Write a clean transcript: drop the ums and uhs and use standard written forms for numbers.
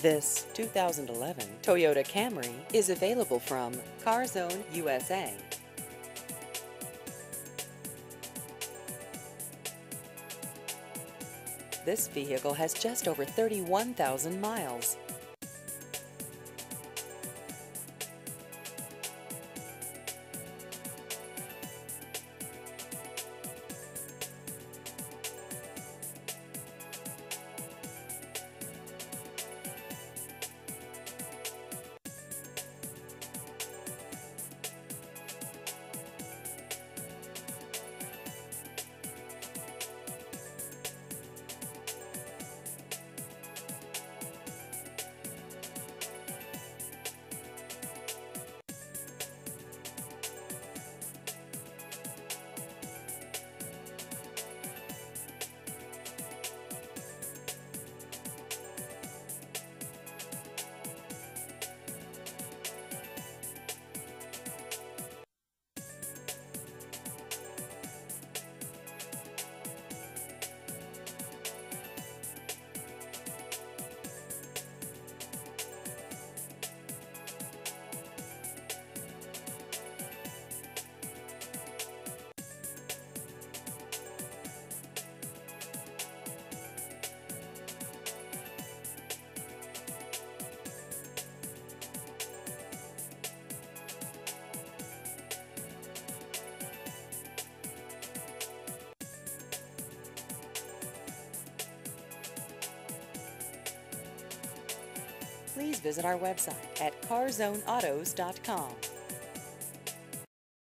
This 2011 Toyota Camry is available from CarZone USA. This vehicle has just over 31,000 miles. Please visit our website at carzoneautos.com.